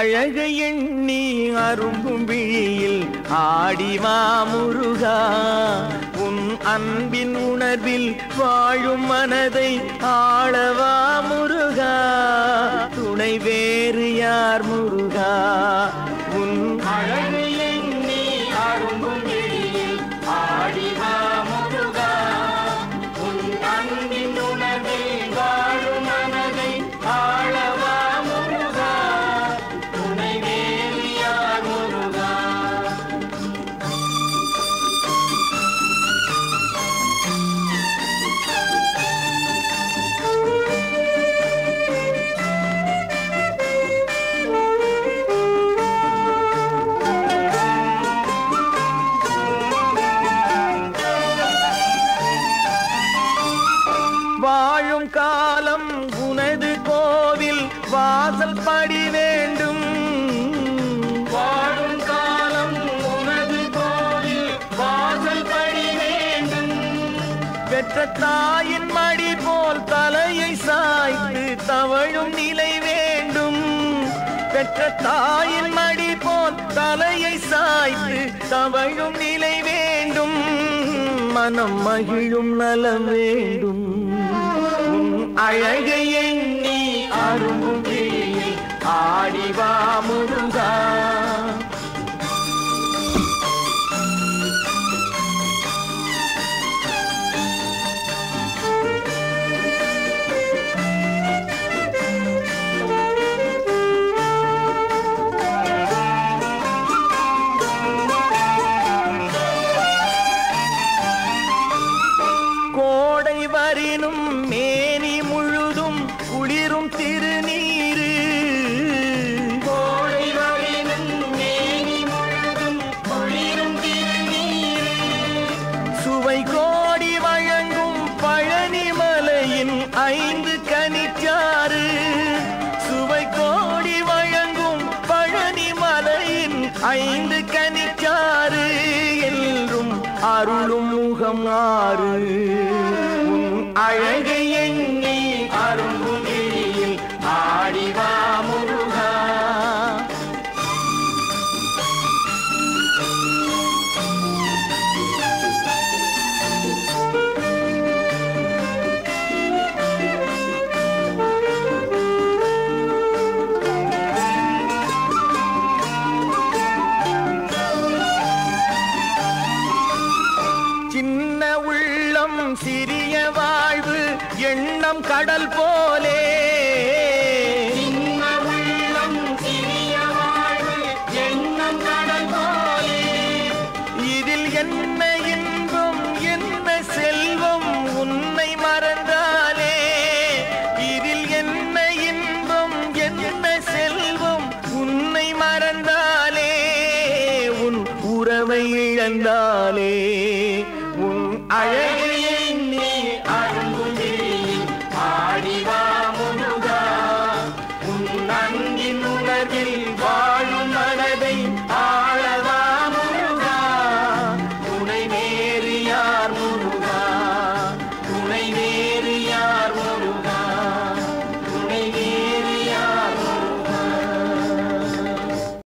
அழகை எண்ணி அரும்பும் விழியில் ஆடிவா முருகா உன் அன்பின் உணர்வில் வாழும் மனதை ஆளவா முருகா துணை வேறு யார் முருகா உன் அழகை எண்ணி அரும்பும் விழியில் ஆடிவா முருகா உன் அன்பின் உணர்வில் வாழும் மனதை ஆளவா முருகா துணை வேறு யார் முருகா. வாழும் காலம் உனது கோவில் வாசல் படி வேண்டும் வாழும் காலம் உனது கோவில் வாசல் படி வேண்டும் பெற்ற தாயின் மடி போல் தலையை சாய்த்து தவழும் நிலை வேண்டும் பெற்ற தாயின் மடி போல் தலையை சாய்த்து தவழும் நிலை வேண்டும் மனம் மகிழும் நலம் வேண்டும் அழகை எண்ணி அரும்பும் விழியில் ஆடிவா முருகா. கோடை வரினும் மேனி முழுதும் குளிரும் திருநீரு கோடை வரினும் மேனி முழுதும் குளிரும் திருநீரு சுவை கோடி வழங்கும் பழனி மலையின் 5 கனிச்சாறு சுவை கோடி வழங்கும் பழனி மலையின் 5 கனிச்சாறு என்றும் அருளும் முகம் ஆறு அழகை எண்ணி அரும்பும் விழியில் ஆடிவா முருகா. சின்ன உள்ளம் சிறிய வாழ்வு எண்ணம் கடல் போலே